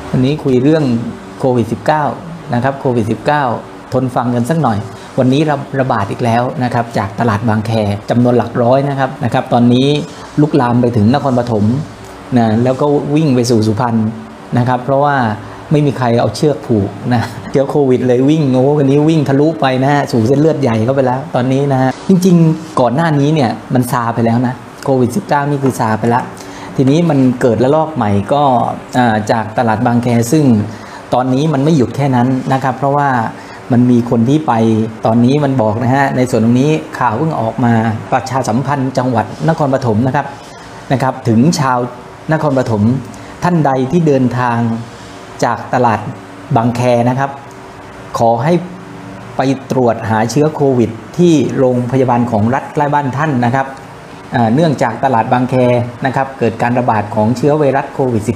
วันนี้คุยเรื่องโควิด -19 นะครับโควิด -19 ทนฟังกันสักหน่อยวันนี้ระบาดอีกแล้วนะครับจากตลาดบางแคจำนวนหลักร้อยนะครับตอนนี้ลุกลามไปถึงนครปฐมนะแล้วก็วิ่งไปสู่สุพรรณนะครับเพราะว่าไม่มีใครเอาเชือกผูกนะเชื้อโควิดเลยวิ่งวันนี้วิ่งทะลุไปนะฮะสู่เส้นเลือดใหญ่เข้าไปแล้วตอนนี้นะฮะจริงๆก่อนหน้านี้เนี่ยมันซาไปแล้วนะโควิด -19 นี่คือซาไปแล้วทีนี้มันเกิดระลอกใหม่ก็จากตลาดบางแคซึ่งตอนนี้มันไม่หยุดแค่นั้นนะครับเพราะว่ามันมีคนที่ไปตอนนี้มันบอกนะฮะในส่วนตรงนี้ข่าวเพิ่งออกมาประชาสัมพันธ์จังหวัดนครปฐมนะครับถึงชาวนครปฐมท่านใดที่เดินทางจากตลาดบางแคนะครับขอให้ไปตรวจหาเชื้อโควิดที่โรงพยาบาลของรัฐใกล้บ้านท่านนะครับเนื่องจากตลาดบางแคนะครับเกิดการระบาดของเชื้อไวรัสโควิด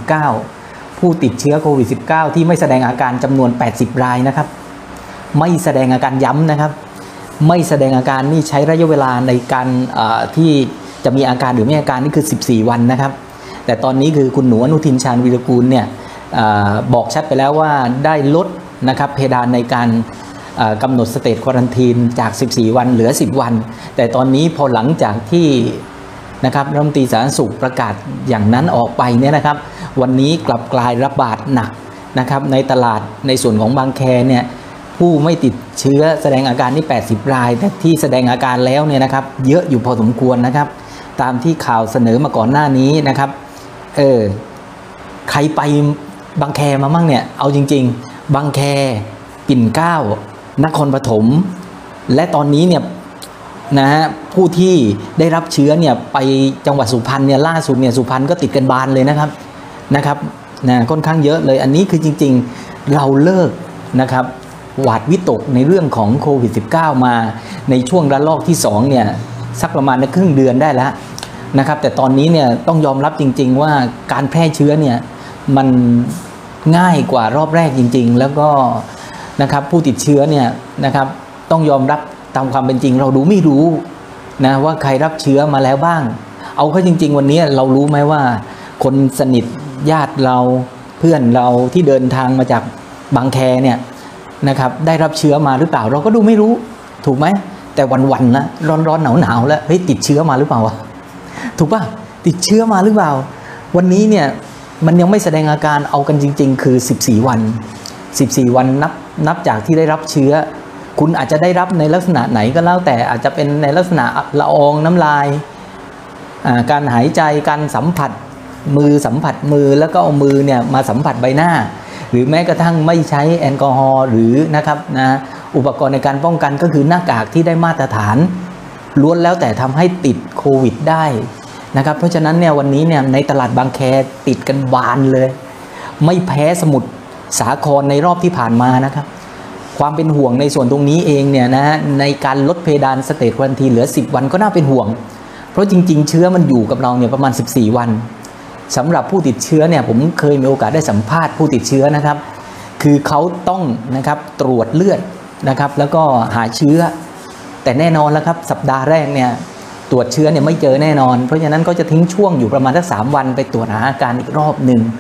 -19 ผู้ติดเชื้อโควิด -19 ที่ไม่แสดงอาการจำนวน80รายนะครับไม่แสดงอาการย้ำนะครับไม่แสดงอาการนี่ใช้ระยะเวลาในการที่จะมีอาการหรือไม่อาการนี่คือ14วันนะครับแต่ตอนนี้คือคุณหนูอนุทินชาญวีรกูลเนี่ยบอกชัดไปแล้วว่าได้ลดนะครับเพดานในการกำหนดสเตจควอรันทีนจาก14วันเหลือ10วันแต่ตอนนี้พอหลังจากที่นะครับรัฐมนตรีสาธารณสุขประกาศอย่างนั้นออกไปเนี่ยนะครับวันนี้กลับกลายระบาดหนักนะครับในตลาดในส่วนของบางแคเนี่ยผู้ไม่ติดเชื้อแสดงอาการนี่80รายแต่ที่แสดงอาการแล้วเนี่ยนะครับเยอะอยู่พอสมควรนะครับตามที่ข่าวเสนอมาก่อนหน้านี้นะครับใครไปบางแคมามั่งเนี่ยเอาจริงๆบางแคปิ่นเกล้านครปฐมและตอนนี้เนี่ยนะฮะผู้ที่ได้รับเชื้อเนี่ยไปจังหวัดสุพรรณเนี่ยล่าสุดเนี่ยสุพรรณก็ติดกันบานเลยนะครับค่อนข้างเยอะเลยอันนี้คือจริงๆเราเลิกนะครับหวาดวิตกในเรื่องของโควิด -19 มาในช่วงระลอกที่2เนี่ยสักประมาณครึ่งเดือนได้แล้วนะครับแต่ตอนนี้เนี่ยต้องยอมรับจริงๆว่าการแพร่เชื้อเนี่ยมันง่ายกว่ารอบแรกจริงๆแล้วก็นะครับผู้ติดเชื้อเนี่ยนะครับต้องยอมรับตามความเป็นจริงเราไม่รู้นะว่าใครรับเชื้อมาแล้วบ้างเอาเข้าจริงๆวันนี้เรารู้ไหมว่าคนสนิทญาติเราเพื่อนเราที่เดินทางมาจากบางแคเนี่ยนะครับได้รับเชื้อมาหรือเปล่าเราก็ดูไม่รู้ถูกไหมแต่วันๆนะร้อนหนาวแล้วเฮ้ยติดเชื้อมาหรือเปล่าถูกป่ะติดเชื้อมาหรือเปล่าวันนี้เนี่ยมันยังไม่แสดงอาการเอากันจริงๆคือ14วันนับจากที่ได้รับเชื้อคุณอาจจะได้รับในลักษณะไหนก็แล้วแต่อาจจะเป็นในลักษณะละอองน้ำลายการหายใจการสัมผัสมือแล้วก็เอามือเนี่ยมาสัมผัสใบหน้าหรือแม้กระทั่งไม่ใช้แอลกอฮอล์หรือนะครับอุปกรณ์ในการป้องกันก็คือหน้ากากที่ได้มาตรฐานล้วนแล้วแต่ทำให้ติดโควิดได้นะครับเพราะฉะนั้นเนี่ยวันนี้เนี่ยในตลาดบางแคติดกันบานเลยไม่แพ้สมุทรสาครในรอบที่ผ่านมานะครับความเป็นห่วงในส่วนตรงนี้เองเนี่ยนะในการลดเพดานสเตจควอรันทีนเหลือ10วันก็น่าเป็นห่วงเพราะจริงๆเชื้อมันอยู่กับเราเนี่ยประมาณ14วันสำหรับผู้ติดเชื้อเนี่ยผมเคยมีโอกาสได้สัมภาษณ์ผู้ติดเชื้อนะครับคือเขาต้องนะครับตรวจเลือดนะครับแล้วก็หาเชื้อแต่แน่นอนแล้วครับสัปดาห์แรกเนี่ยตรวจเชื้อเนี่ยไม่เจอแน่นอนเพราะฉะนั้นก็จะทิ้งช่วงอยู่ประมาณสัก3วันไปตรวจหาอาการอีกรอบหนึ่ง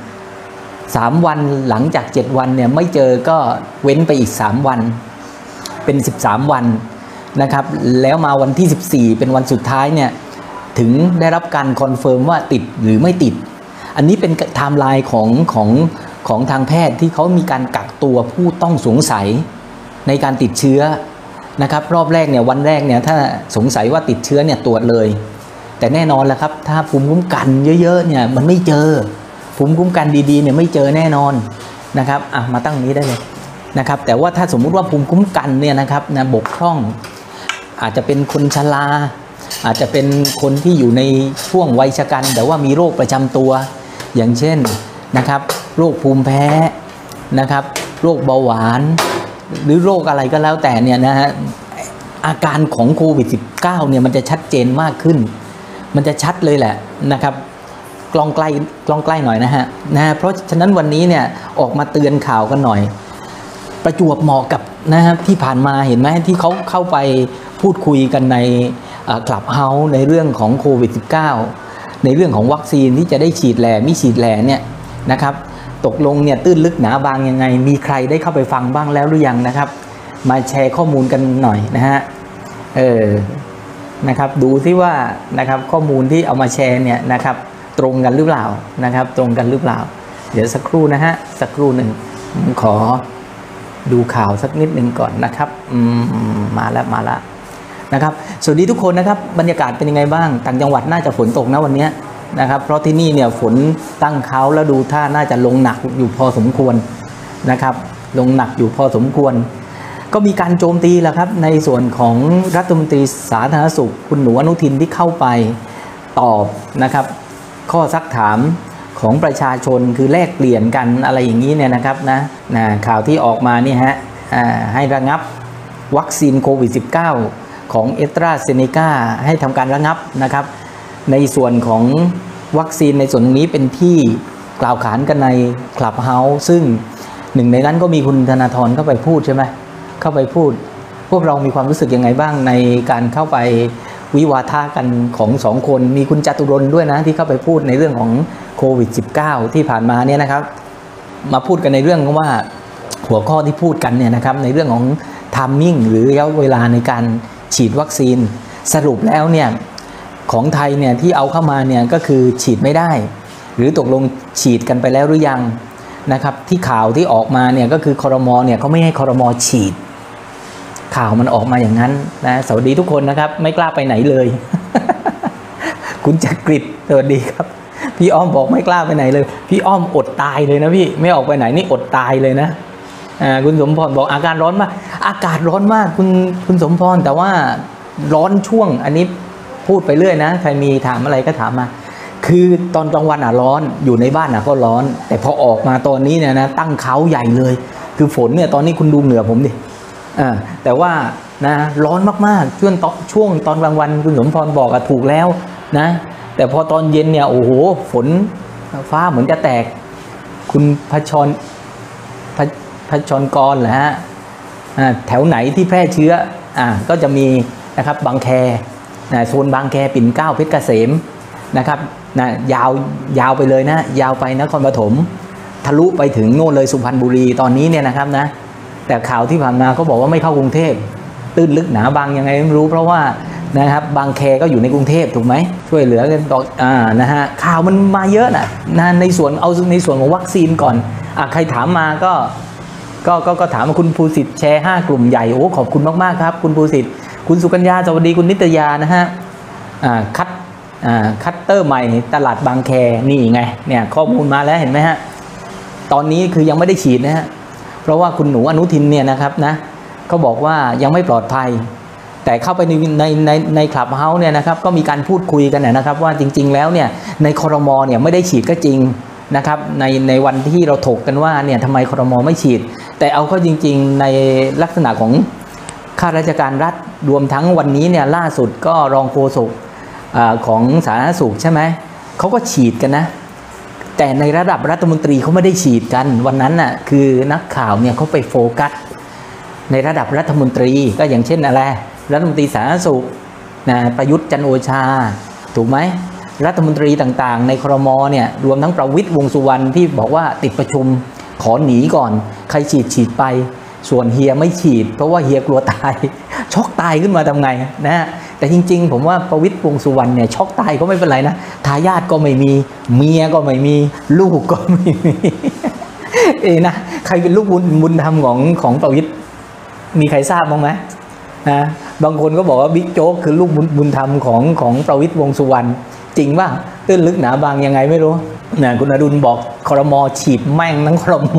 3วันหลังจาก7วันเนี่ยไม่เจอก็เว้นไปอีก3วันเป็น13วันนะครับแล้วมาวันที่14เป็นวันสุดท้ายเนี่ยถึงได้รับการคอนเฟิร์มว่าติดหรือไม่ติดอันนี้เป็นไทม์ไลน์ของทางแพทย์ที่เขามีการกักตัวผู้ต้องสงสัยในการติดเชื้อนะครับรอบแรกเนี่ยวันแรกเนี่ยถ้าสงสัยว่าติดเชื้อเนี่ยตรวจเลยแต่แน่นอนแหละครับถ้าภูมิคุ้มกันเยอะๆเนี่ยมันไม่เจอภูมิคุ้มกันดีๆเนี่ยไม่เจอแน่นอนนะครับมาตั้งนี้ได้เลยนะครับแต่ว่าถ้าสมมุติว่าภูมิคุ้มกันเนี่ยนะครับบกพร่องอาจจะเป็นคนชราอาจจะเป็นคนที่อยู่ในช่วงวัยชราแต่ว่ามีโรคประจำตัวอย่างเช่นนะครับโรคภูมิแพ้นะครับโรคเบาหวานหรือโรคอะไรก็แล้วแต่เนี่ยนะฮะอาการของโควิด -19 เนี่ยมันจะชัดเจนมากขึ้นมันจะชัดเลยแหละนะครับกล้องใกล้หน่อยนะฮะเพราะฉะนั้นวันนี้เนี่ยออกมาเตือนข่าวกันหน่อยประจวบเหมาะกับนะครับที่ผ่านมาเห็นไหมที่เขาเข้าไปพูดคุยกันในคลับเฮาส์ในเรื่องของโควิด -19 ในเรื่องของวัคซีนที่จะได้ฉีดแหล่มิฉีดแหล่เนี่ยนะครับตกลงเนี่ยตื้นลึกหนาบางยังไงมีใครได้เข้าไปฟังบ้างแล้วหรือยังนะครับมาแชร์ข้อมูลกันหน่อยนะฮะนะครับดูซิว่านะครับข้อมูลที่เอามาแชร์เนี่ยนะครับตรงกันหรือเปล่านะครับตรงกันหรือเปล่าเดี๋ยวสักครู่นะฮะสักครู่หนึ่งขอดูข่าวสักนิดหนึ่งก่อนนะครับมาแล้วนะครับสวัสดีทุกคนนะครับบรรยากาศเป็นยังไงบ้างต่างจังหวัดน่าจะฝนตกนะวันนี้นะครับเพราะที่นี่เนี่ยฝนตั้งเขาแล้วดูท่าน่าจะลงหนักอยู่พอสมควรนะครับลงหนักอยู่พอสมควรก็มีการโจมตีแล้วครับในส่วนของรัฐมนตรีสาธารณสุขคุณหนูอนุทินที่เข้าไปตอบนะครับข้อซักถามของประชาชนคือแลกเปลี่ยนกันอะไรอย่างนี้เนี่ยนะครับนะข่าวที่ออกมานี่ฮะให้ระงับวัคซีนโควิด -19 ของเอสตราเซเนกาให้ทำการระงับนะครับในส่วนของวัคซีนในส่วนนี้เป็นที่กล่าวขานกันในคลับเฮาส์ซึ่งหนึ่งในนั้นก็มีคุณธนาธรเข้าไปพูดใช่ไหมเข้าไปพูดพวกเรามีความรู้สึกยังไงบ้างในการเข้าไปวิวาทะกันของสองคนมีคุณจตุรนต์ด้วยนะที่เข้าไปพูดในเรื่องของโควิด -19 ที่ผ่านมาเนี่ยนะครับมาพูดกันในเรื่องว่าหัวข้อที่พูดกันเนี่ยนะครับในเรื่องของไทมิ่งหรือระยะเวลาในการฉีดวัคซีนสรุปแล้วเนี่ยของไทยเนี่ยที่เอาเข้ามาเนี่ยก็คือฉีดไม่ได้หรือตกลงฉีดกันไปแล้วหรือยังนะครับที่ข่าวที่ออกมาเนี่ยก็คือครม.เนี่ยเขาไม่ให้ครม.ฉีดข่าวมันออกมาอย่างนั้นนะสวัสดีทุกคนนะครับไม่กล้าไปไหนเลย คุณจักริดสวัสดีครับพี่อ้อมบอกไม่กล้าไปไหนเลยพี่อ้อมอดตายเลยนะพี่ไม่ออกไปไหนนี่อดตายเลยนะคุณสมพรบอกอาการร้อนมากอากาศร้อนมากคุณสมพรแต่ว่าร้อนช่วงอันนี้พูดไปเรื่อยนะใครมีถามอะไรก็ถามมาคือตอนกลางวันร้อนอยู่ในบ้านก็ร้อนแต่พอออกมาตอนนี้เนี่ยนะตั้งเขาใหญ่เลยคือฝนเนี่ยตอนนี้คุณดูเหงื่อผมดิแต่ว่านะร้อนมากๆช่วงตอนกลางวันคุณสมพรบอกถูกแล้วนะแต่พอตอนเย็นเนี่ยโอ้โหฝนฟ้าเหมือนจะแตกคุณพชรกรเหรอฮะแถวไหนที่แพร่เชื้อก็จะมีนะครับบางแคโซนบางแคปิ่นเกล้าเพชรเกษมนะครับยาวไปเลยนะยาวไปนครปฐมทะลุไปถึงโน่นเลยสุพรรณบุรีตอนนี้เนี่ยนะครับนะแต่ข่าวที่ผ่านมาก็บอกว่าไม่เข้ากรุงเทพตื้นลึกหนาบางยังไงไม่รู้เพราะว่านะครับบางแคก็อยู่ในกรุงเทพถูกไหมช่วยเหลือกันต่อนะฮะข่าวมันมาเยอะนะในส่วนของวัคซีนก่อนใครถามมาก็ถามมาคุณภูสิทธิ์แชร์5กลุ่มใหญ่โอ้ขอบคุณมากๆครับคุณภูสิทธิ์คุณสุกัญญาสวัสดีคุณนิตยานะฮะคัตเตอร์ใหม่ตลาดบางแคนี่ไงเนี่ยข้อมูลมาแล้วเห็นไหมฮะตอนนี้คือยังไม่ได้ฉีดนะฮะเพราะว่าคุณหนูอนุทินเนี่ยนะครับนะเขาบอกว่ายังไม่ปลอดภัยแต่เข้าไปในคลับเฮาส์เนี่ยนะครับก็มีการพูดคุยกันนะครับว่าจริงๆแล้วเนี่ยในครม.เนี่ยไม่ได้ฉีดก็จริงนะครับในวันที่เราถกกันว่าเนี่ยทำไมครม.ไม่ฉีดแต่เอาเข้าจริงๆในลักษณะของข้าราชการรัฐรวมทั้งวันนี้เนี่ยล่าสุดก็รองโฆษกของสาธารณสุขใช่ไหมเขาก็ฉีดกันนะแต่ในระดับรัฐมนตรีเขาไม่ได้ฉีดกันวันนั้นน่ะคือนักข่าวเนี่ยเขาไปโฟกัสในระดับรัฐมนตรีก็อย่างเช่นอะไรรัฐมนตรีสาธารณสุขประยุทธ์จันทร์โอชาถูกไหมรัฐมนตรีต่างๆในครม.เนี่ยรวมทั้งประวิตรวงษ์สุวรรณที่บอกว่าติดประชุมขอหนีก่อนใครฉีดไปส่วนเฮียไม่ฉีดเพราะว่าเฮียกลัวตายช็อกตายขึ้นมาทำไงนะแต่จริงๆผมว่าประวิตรวงษ์สุวรรณเนี่ยช็อกตายก็ไม่เป็นไรนะทายาทก็ไม่มีเมียก็ไม่มีลูกก็ไม่มีนะใครเป็นลูกบุญธรรมของประวิตรมีใครทราบบ้างไหมนะบางคนก็บอกว่าบิ๊กโจ๊กคือลูกบุญธรรมของประวิตรวงษ์สุวรรณจริงป่ะตื้นลึกหนาบางยังไงไม่รู้นะคุณอดุลบอกครม.ฉีดแม่งทั้งครม.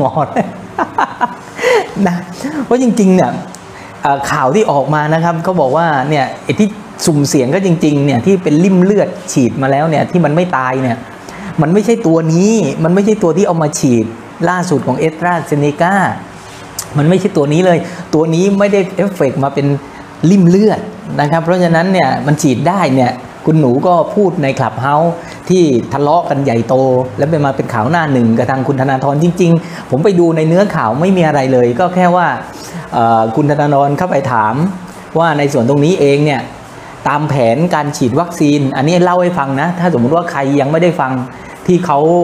นะเพราะจริงๆเนี่ยข่าวที่ออกมานะครับเขาบอกว่าเนี่ยที่สุ่มเสี่ยงก็จริงๆเนี่ยที่เป็นลิ่มเลือดฉีดมาแล้วเนี่ยที่มันไม่ตายเนี่ยมันไม่ใช่ตัวนี้มันไม่ใช่ตัวที่เอามาฉีดล่าสุดของเอสตราเซเนกามันไม่ใช่ตัวนี้เลยตัวนี้ไม่ได้เอฟเฟกต์มาเป็นลิ่มเลือดนะครับเพราะฉะนั้นเนี่ยมันฉีดได้เนี่ยคุณหนูก็พูดในคลับเฮาส์ที่ทะเลาะกันใหญ่โตแล้วไปมาเป็นข่าวหน้าหนึ่งกับทางคุณธนาธรจริงๆผมไปดูในเนื้อข่าวไม่มีอะไรเลยก็แค่ว่าคุณธนาธรเข้าไปถามว่าในส่วนตรงนี้เองเนี่ยตามแผนการฉีดวัคซีนอันนี้เล่าให้ฟังนะถ้าสมมติว่าใครยังไม่ได้ฟังที่เขา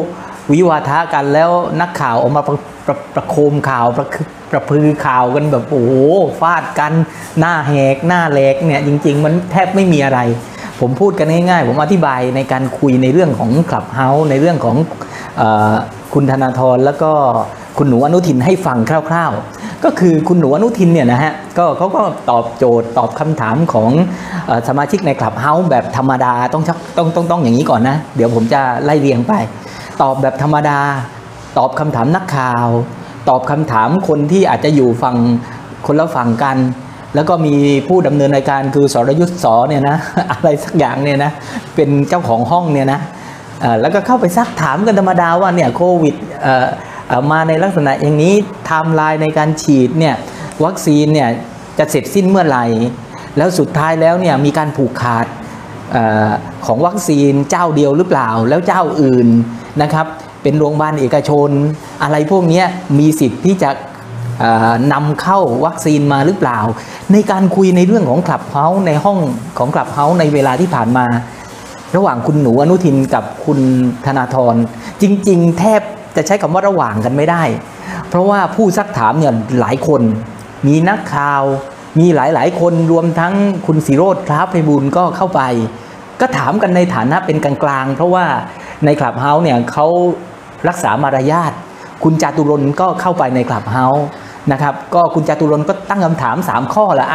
วิวาทะกันแล้วนักข่าวออกมาประโคมข่าวประพือข่าวกันแบบโอ้โหฟาดกันหน้าแหกหน้าแหลกเนี่ยจริงๆมันแทบไม่มีอะไรผมพูดกันง่ายๆผมอธิบายในการคุยในเรื่องของคลับเฮาส์ในเรื่องของคุณธนาธรแล้วก็คุณหนูอนุทินให้ฟังคร่าวๆก็คือคุณหนูอนุทินเนี่ยนะฮะเขาก็ตอบโจทย์ตอบคำถามของสมาชิกในคลับเฮาส์แบบธรรมดาต้องอย่างนี้ก่อนนะเดี๋ยวผมจะไล่เรียงไปตอบแบบธรรมดาตอบคำถามนักข่าวตอบคำถามคนที่อาจจะอยู่ฝั่งคนละฝั่งกันแล้วก็มีผู้ดำเนินรายการคือสรยุทธสเนี่ยนะอะไรสักอย่างเนี่ยนะเป็นเจ้าของห้องเนี่ยนะแล้วก็เข้าไปซักถามกันธรรมดาว่าเนี่ยโควิดมาในลักษณะอย่างนี้ไทม์ไลน์ในการฉีดเนี่ยวัคซีนเนี่ยจะเสร็จสิ้นเมื่อไหร่แล้วสุดท้ายแล้วเนี่ยมีการผูกขาดของวัคซีนเจ้าเดียวหรือเปล่าแล้วเจ้าอื่นนะครับเป็นโรงพยาบาลเอกชนอะไรพวกนี้มีสิทธิ์ที่จะนำเข้าวัคซีนมาหรือเปล่าในการคุยในเรื่องของคลับเฮาส์ในห้องของคลับเฮาส์ในเวลาที่ผ่านมาระหว่างคุณหนูอนุทินกับคุณธนาธรจริงๆแทบจะใช้คำว่าระหว่างกันไม่ได้เพราะว่าผู้ซักถามเนี่ยหลายคนมีนักข่าวมีหลายคนรวมทั้งคุณศิโรจน์ คล้าไพบูลย์ก็เข้าไปก็ถามกันในฐานะเป็นกลางๆเพราะว่าในคลับเฮาส์เนี่ยเขารักษามารยาทคุณจาตุรนต์ก็เข้าไปในคลับเฮาส์นะครับก็คุณจาตุรนต์ก็ตั้งคำถาม3ข้อละ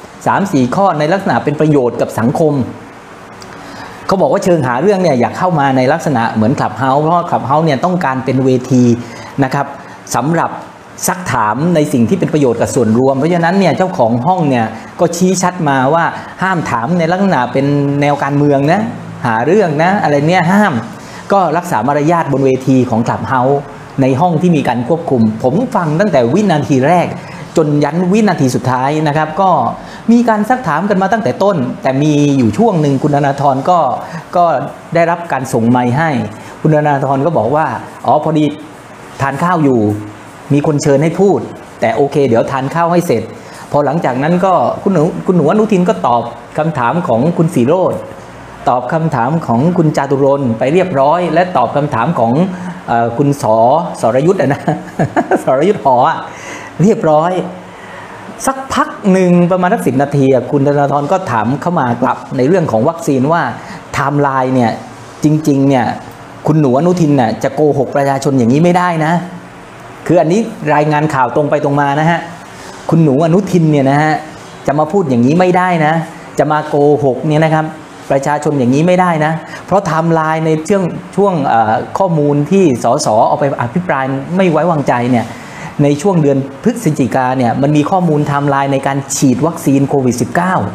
3-4 ข้อในลักษณะเป็นประโยชน์กับสังคมเขาบอกว่าเชิงหาเรื่องเนี่ยอยากเข้ามาในลักษณะเหมือนคลับเฮาส์เพราะคลับเฮาส์เนี่ยต้องการเป็นเวทีนะครับสำหรับซักถามในสิ่งที่เป็นประโยชน์กับส่วนรวมเพราะฉะนั้นเนี่ยเจ้าของห้องเนี่ยก็ชี้ชัดมาว่าห้ามถามในลักษณะเป็นแนวการเมืองนะหาเรื่องนะอะไรเนี่ยห้ามก็รักษามารยาทบนเวทีของคลับเฮาส์ในห้องที่มีการควบคุมผมฟังตั้งแต่วินาทีแรกจนยันวินาทีสุดท้ายนะครับก็มีการซักถามกันมาตั้งแต่ต้นแต่มีอยู่ช่วงหนึ่งคุณธนาธรก็ได้รับการส่งไมค์ให้คุณธนาธรก็บอกว่าพอดีทานข้าวอยู่มีคนเชิญให้พูดแต่โอเคเดี๋ยวทานข้าวให้เสร็จพอหลังจากนั้นก็คุณหนูอนุทินก็ตอบคำถามของคุณศิโรจน์ตอบคำถามของคุณจาตุรนต์ไปเรียบร้อยและตอบคำถามของคุณสรยุทธ์นะ สรยุทธ์หอเรียบร้อยสักพักหนึ่งประมาณสัก10 นาทีคุณธนาธรก็ถามเข้ามากลับในเรื่องของวัคซีนว่าไทม์ไลน์เนี่ยจริงๆเนี่ยคุณหนูอนุทินน่ะจะโกหกประชาชนอย่างนี้ไม่ได้นะคืออันนี้รายงานข่าวตรงไปตรงมานะฮะคุณหนูอนุทินเนี่ยนะฮะจะมาพูดอย่างนี้ไม่ได้นะจะมาโกหกเนี่ยนะครับประชาชนอย่างนี้ไม่ได้นะเพราะไทม์ไลน์ในช่วงข้อมูลที่สสเอาไปอภิปรายไม่ไว้วางใจเนี่ยในช่วงเดือนพฤศจิกาเนี่ยมันมีข้อมูลไทม์ไลน์ในการฉีดวัคซีนโควิด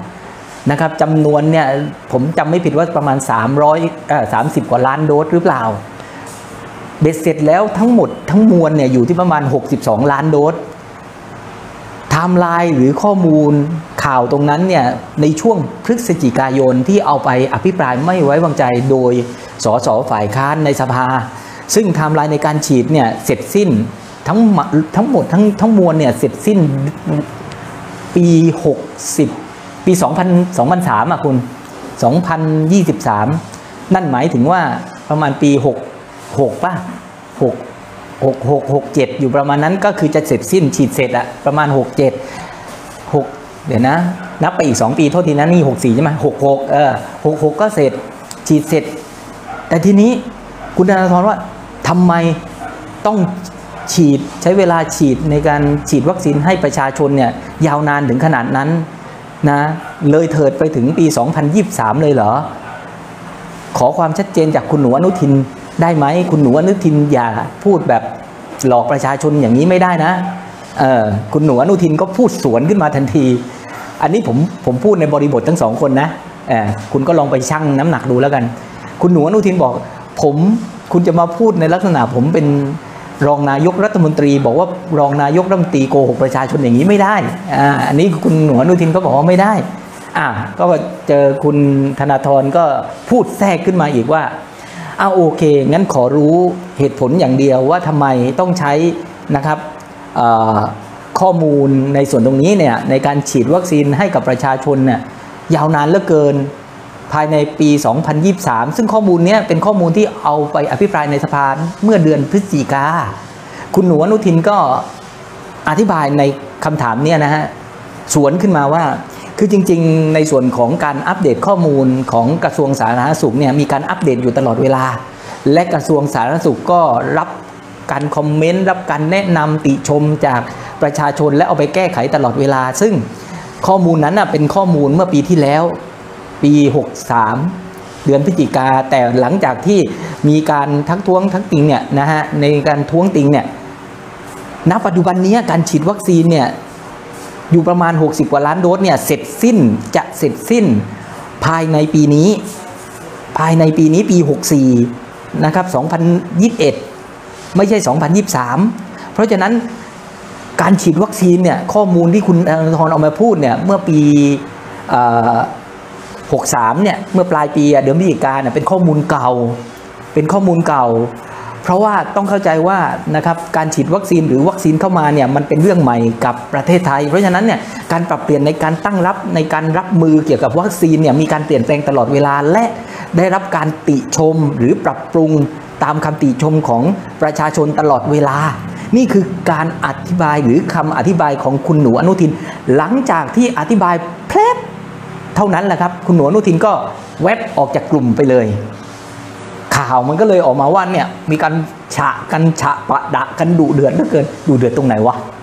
-19 นะครับจำนวนเนี่ยผมจำไม่ผิดว่าประมาณ30 กว่าล้านโดสหรือเปล่าเบ็ดเสร็จแล้วทั้งหมดทั้งมวลเนี่ยอยู่ที่ประมาณ62 ล้านโดสไทม์ไลน์หรือข้อมูลข่าวตรงนั้นเนี่ยในช่วงพฤศจิกายนที่เอาไปอภิปรายไม่ไว้วางใจโดยสสฝ่ายค้านในสภาซึ่งไทม์ไลน์ในการฉีดเนี่ยเสร็จสิ้นทั้งหมดทั้งมวลเนี่ยเสร็จสิ้นปี60ปี2003คุณ2023นั่นหมายถึงว่าประมาณปี66ป่ะ67อยู่ประมาณนั้นก็คือจะเสร็จสิ้นฉีดเสร็จอะประมาณ67เดี๋ยวนะนับไปอีก2 ปีโทษทีนะนี่64ใช่ไหม66ก็เสร็จฉีดเสร็จแต่ทีนี้คุณธนาธรว่าทำไมต้องฉีดใช้เวลาฉีดในการฉีดวัคซีนให้ประชาชนเนี่ยยาวนานถึงขนาดนั้นนะเลยเถิดไปถึงปี2023เลยเหรอขอความชัดเจนจากคุณหนูอนุทินได้ไหมคุณหนูอนุทินอย่าพูดแบบหลอกประชาชนอย่างนี้ไม่ได้นะคุณหนูอนุทินก็พูดสวนขึ้นมาทันทีอันนี้ผมพูดในบริบททั้ง2 คนนะคุณก็ลองไปชั่งน้ำหนักดูแล้วกันคุณหนูอนุทินบอกคุณจะมาพูดในลักษณะผมเป็นรองนายกรัฐมนตรีบอกว่ารองนายกรัฐมนตรีโกหกประชาชนอย่างนี้ไม่ได้อันนี้คุณหนูอนุทินก็บอกว่าไม่ได้ก็เจอคุณธนาธรก็พูดแทรกขึ้นมาอีกว่าโอเคงั้นขอรู้เหตุผลอย่างเดียวว่าทำไมต้องใช้นะครับข้อมูลในส่วนตรงนี้เนี่ยในการฉีดวัคซีนให้กับประชาชนเนี่ยยาวนานเหลือเกินภายในปี 2023 ซึ่งข้อมูลนี้เป็นข้อมูลที่เอาไปอภิปรายในสภาเมื่อเดือนพฤศจิกาคุณหนูอนุทินก็อธิบายในคำถามเนี่ยนะฮะสวนขึ้นมาว่าคือจริงๆในส่วนของการอัปเดตข้อมูลของกระทรวงสาธารณสุขเนี่ยมีการอัปเดตอยู่ตลอดเวลาและกระทรวงสาธารณสุขก็รับการคอมเมนต์รับการแนะนำติชมจากประชาชนและเอาไปแก้ไขตลอดเวลาซึ่งข้อมูลนั้นเป็นข้อมูลเมื่อปีที่แล้วปี63เดือนพฤศจิกาแต่หลังจากที่มีการทักท้วงทักติงเนี่ยนะฮะในการท้วงติงเนี่ยณปัจจุบันนี้การฉีดวัคซีนเนี่ยอยู่ประมาณ60กว่าล้านโดสเนี่ยจะเสร็จสิ้นภายในปีนี้ปี64นะครับ2021ไม่ใช่2023เพราะฉะนั้นการฉีดวัคซีนเนี่ยข้อมูลที่คุณธนาธรเอามาพูดเนี่ยเมื่อปี63เนี่ยเมื่อปลายปีเดือนพฤศจิกายนเป็นข้อมูลเก่าเพราะว่าต้องเข้าใจว่านะครับการฉีดวัคซีนหรือวัคซีนเข้ามาเนี่ยมันเป็นเรื่องใหม่กับประเทศไทยเพราะฉะนั้นเนี่ยการปรับเปลี่ยนในการตั้งรับในการรับมือเกี่ยวกับวัคซีนเนี่ยมีการเปลี่ยนแปลงตลอดเวลาและได้รับการติชมหรือปรับปรุงตามคำติชมของประชาชนตลอดเวลานี่คือการอธิบายหรือคำอธิบายของคุณหนูอนุทินหลังจากที่อธิบายแพร่เท่านั้นแหละครับคุณหนูอนุทินก็แวบออกจากกลุ่มไปเลยข่าวมันก็เลยออกมาว่าเนี่ยมีการฉะปะดะกันดุเดือดเหลือเกินดุเดือดตรงไหนวะ